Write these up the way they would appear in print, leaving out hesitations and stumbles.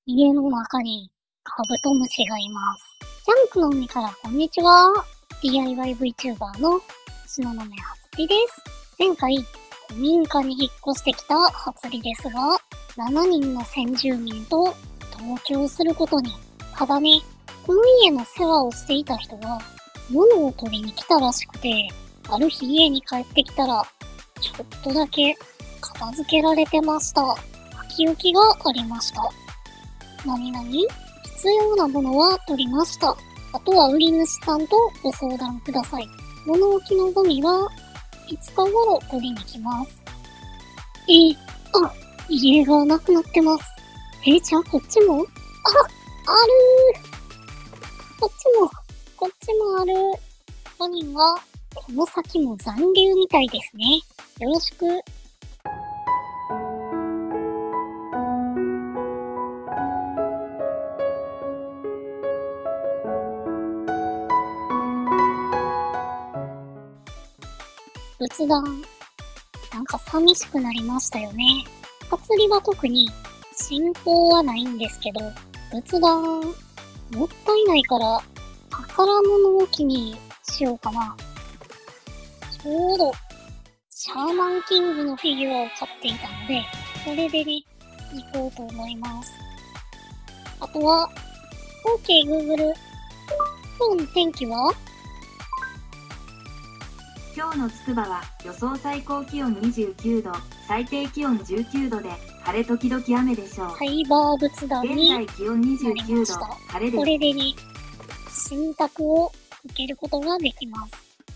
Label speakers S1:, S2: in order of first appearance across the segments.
S1: 家の中にカブトムシがいます。ジャンクの海からこんにちは。DIY VTuber の東雲はつりです。前回、古民家に引っ越してきたはつりですが、7人の先住民と同居することに。ただね、この家の世話をしていた人が、物を取りに来たらしくて、ある日家に帰ってきたら、ちょっとだけ片付けられてました。書き置きがありました。何々必要なものは取りました。あとは売り主さんとご相談ください。物置のゴミは5日頃取りに来ます。家がなくなってます。じゃあこっちもあるこっちもある。5人はこの先も残留みたいですね。よろしく。仏壇。なんか寂しくなりましたよね。祭りは特に信仰はないんですけど、仏壇、もったいないから宝物置きにしようかな。ちょうど、シャーマンキングのフィギュアを買っていたので、これでね、行こうと思います。あとは、OK Google、今日の天気は？
S2: 今日のつくばは予想最高気温29度、最低気温19度で晴れ時々雨でしょう。
S1: ハイバー仏壇に
S2: 現在気温29度、晴れです。
S1: これでね、信託を受けることができます。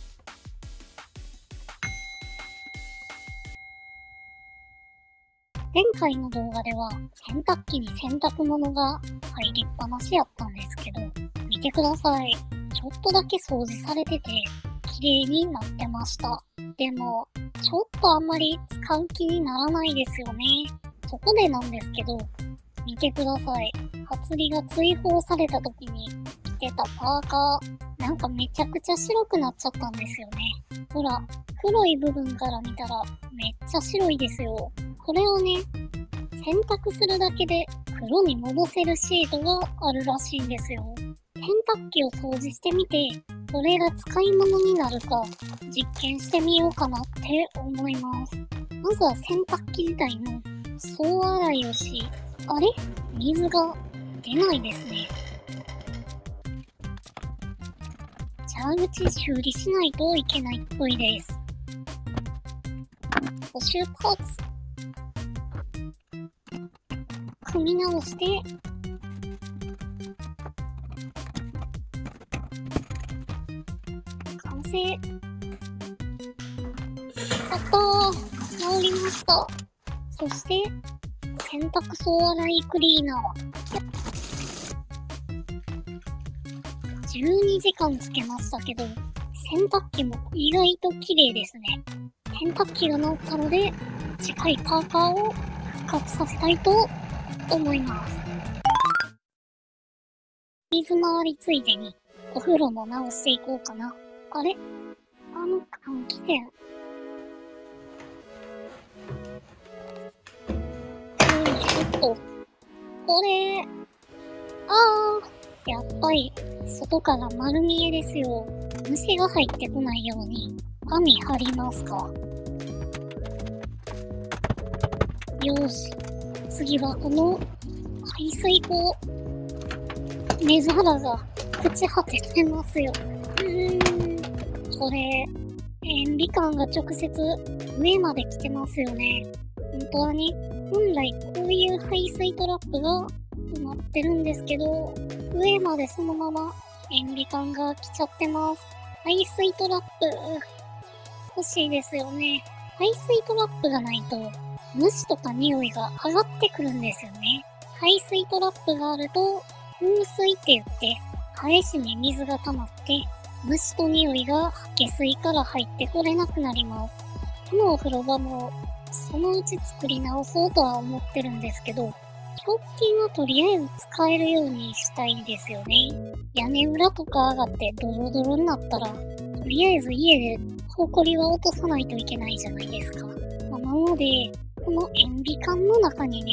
S1: 前回の動画では洗濯機に洗濯物が入りっぱなしやったんですけど、見てください。ちょっとだけ掃除されてて、綺麗になってました。でも、ちょっとあんまり使う気にならないですよね。そこでなんですけど、見てください。はつりが追放された時に着てたパーカー、なんかめちゃくちゃ白くなっちゃったんですよね。ほら、黒い部分から見たらめっちゃ白いですよ。これをね、洗濯するだけで黒に戻せるシートがあるらしいんですよ。洗濯機を掃除してみて、これが使い物になるか実験してみようかなって思います。まずは洗濯機自体の総洗いをし、あれ？水が出ないですね。蛇口修理しないといけないっぽいです。補修パーツ。組み直して、完成。やったー！治りました。そして、洗濯総洗いクリーナー。12時間つけましたけど、洗濯機も意外と綺麗ですね。洗濯機が治ったので、近いパーカーを復活させたいと思います。水回りついでにお風呂も直していこうかな。あれ？換気扇。よいしょっと。これ、やっぱり外から丸見えですよ。虫が入ってこないように網張りますか。よーし。次はこの排水口。目皿が朽ち果ててますよ。これ、塩ビ管が直接上まで来てますよね。本当はね、本来こういう排水トラップが埋まってるんですけど、上までそのまま塩ビ管が来ちゃってます。排水トラップ、欲しいですよね。排水トラップがないと、虫とか匂いが上がってくるんですよね。排水トラップがあると、風水って言って、返しに水が溜まって、虫と匂いが下水から入ってこれなくなります。このお風呂場も、そのうち作り直そうとは思ってるんですけど、食器はとりあえず使えるようにしたいですよね。屋根裏とか上がってドロドロになったら、とりあえず家で埃は落とさないといけないじゃないですか。なので、この塩ビ管の中にね、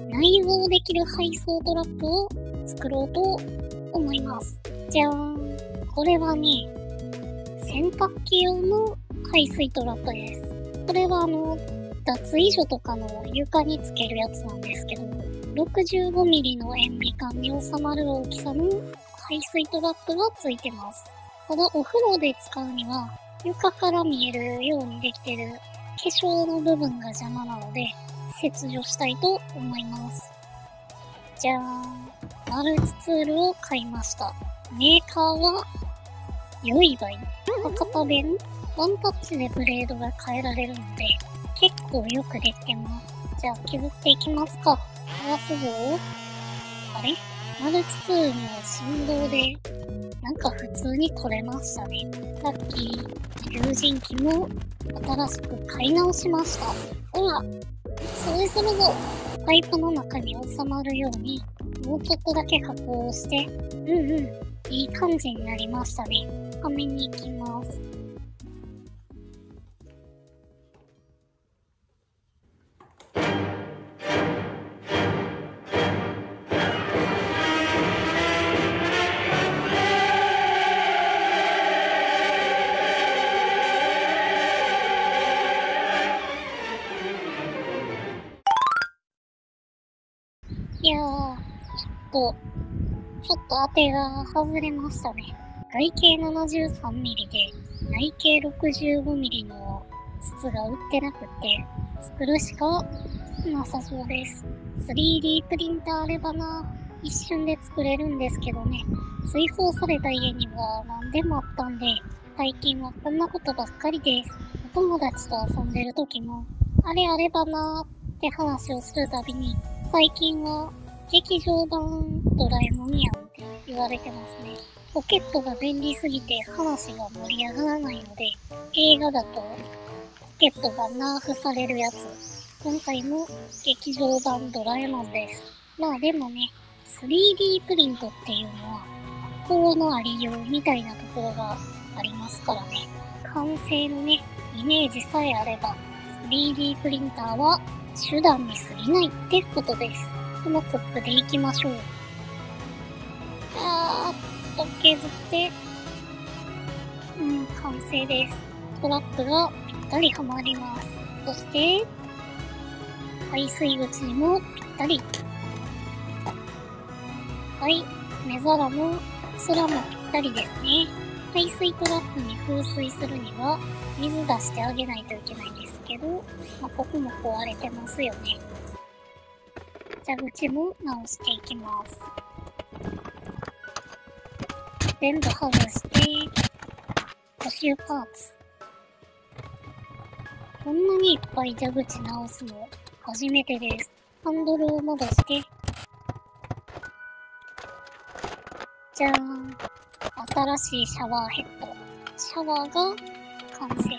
S1: 内蔵できる配送トラックを作ろうと思います。じゃーん。これはね、洗濯機用の排水トラックです。これは脱衣所とかの床につけるやつなんですけど、65ミリの塩ビ管に収まる大きさの排水トラックがついてます。ただお風呂で使うには床から見えるようにできてる化粧の部分が邪魔なので切除したいと思います。じゃーん。マルチツールを買いました。メーカーは良いばい。博多弁ワンタッチでブレードが変えられるので結構よくできてます。じゃあ削っていきますか。回すぞ。あれマルチツールの振動でなんか普通に取れましたね。さっき友人機も新しく買い直しました。ほら、それするぞ。パイプの中に収まるようにもうちょっとだけ加工をして、いい感じになりましたね。はめに行きます。いやー、ちょっと当てが外れましたね。外径73ミリで内径65ミリの筒が売ってなくて作るしかなさそうです。3D プリンターあればな、一瞬で作れるんですけどね。追放された家には何でもあったんで、最近はこんなことばっかりです。お友達と遊んでる時も、あれあればなーって話をするたびに、最近は劇場版ドラえもんやんって言われてますね。ポケットが便利すぎて話が盛り上がらないので、映画だとポケットがナーフされるやつ。今回も劇場版ドラえもんです。まあでもね、3D プリントっていうのは心のありようみたいなところがありますからね。完成のね、イメージさえあれば 3D プリンターは手段に過ぎないってことです。このコップでいきましょう。削って、完成です。トラップがぴったりはまります。そして、排水口にもぴったり。はい、目皿も空もぴったりですね。排水トラップに封水するには水出してあげないといけないんですけど、ここも壊れてますよね。蛇口も直していきます。全部外して、補修パーツ。こんなにいっぱい蛇口直すの初めてです。ハンドルを戻して、じゃーん。新しいシャワーヘッド。シャワーが完成。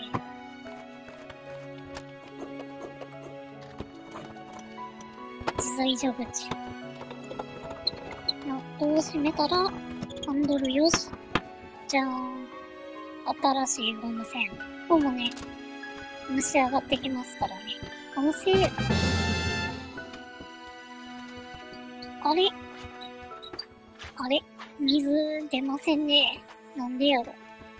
S1: 自在蛇口。ナットを閉めたら、ハンドルよし。じゃーん。新しいゴム栓。ここもね、蒸し上がってきますからね。完成。あれ水出ませんね。なんでやろ。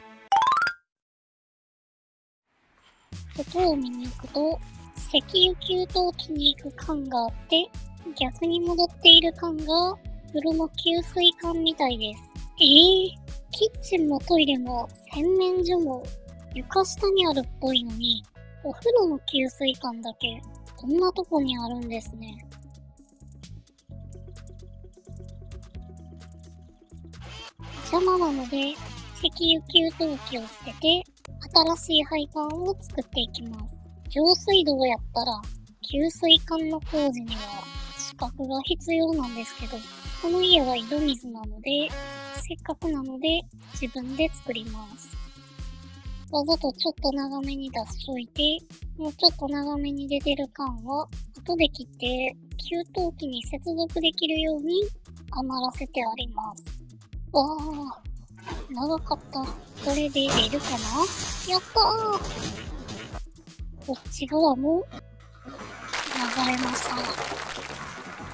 S1: 外を見に行くと、石油給湯器に行く缶があって、逆に戻っている缶が、風呂の給水管みたいです。キッチンもトイレも洗面所も床下にあるっぽいのに、お風呂の給水管だけ、こんなとこにあるんですね。邪魔なので、石油給湯器を捨てて、新しい配管を作っていきます。上水道やったら、給水管の工事には資格が必要なんですけど、この家は井戸水なので、せっかくなので自分で作ります。わざとちょっと長めに出しといて、もうちょっと長めに出てる缶は、後で切って給湯器に接続できるように余らせてあります。長かった。これで出るかな？やったー！こっち側も流れました。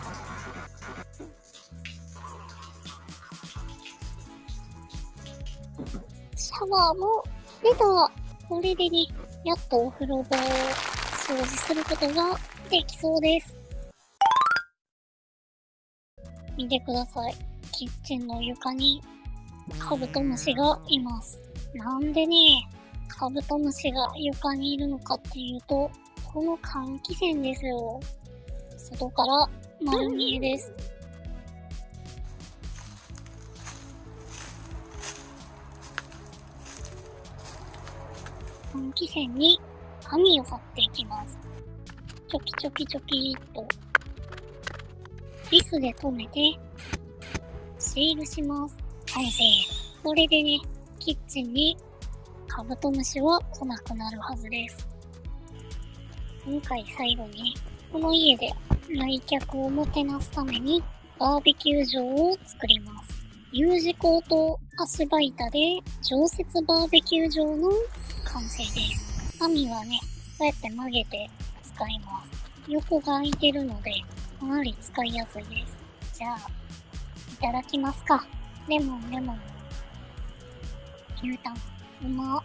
S1: シャワーも出た。これでね、やっとお風呂場を掃除することができそうです。見てください。キッチンの床にカブトムシがいます。なんでね、カブトムシが床にいるのかっていうと、この換気扇ですよ。外から丸見えです。換気扇に紙を貼っていきます。チョキチョキチョキーっと。ビスで留めて、シールします。完成。これでね、キッチンにカブトムシは来なくなるはずです。今回最後に、この家で来客をもてなすためにバーベキュー場を作ります。U 字工と足場板で常設バーベキュー場の完成です。網はね、こうやって曲げて使います。横が空いてるので、かなり使いやすいです。じゃあ、いただきますか。レモン、レモン。牛タン、うまっ。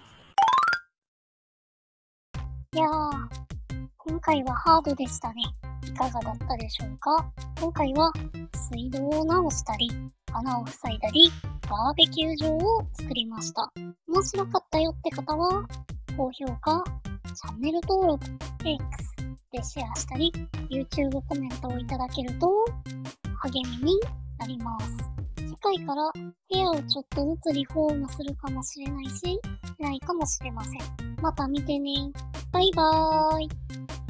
S1: いやー、今回はハードでしたね。いかがだったでしょうか。今回は水道を直したり、穴を塞いだり、バーベキュー場を作りました。面白かったよって方は、高評価、チャンネル登録、X でシェアしたり、YouTube コメントをいただけると励みになります。次回から部屋をちょっとずつリフォームするかもしれないし、ないかもしれません。また見てね。バイバーイ。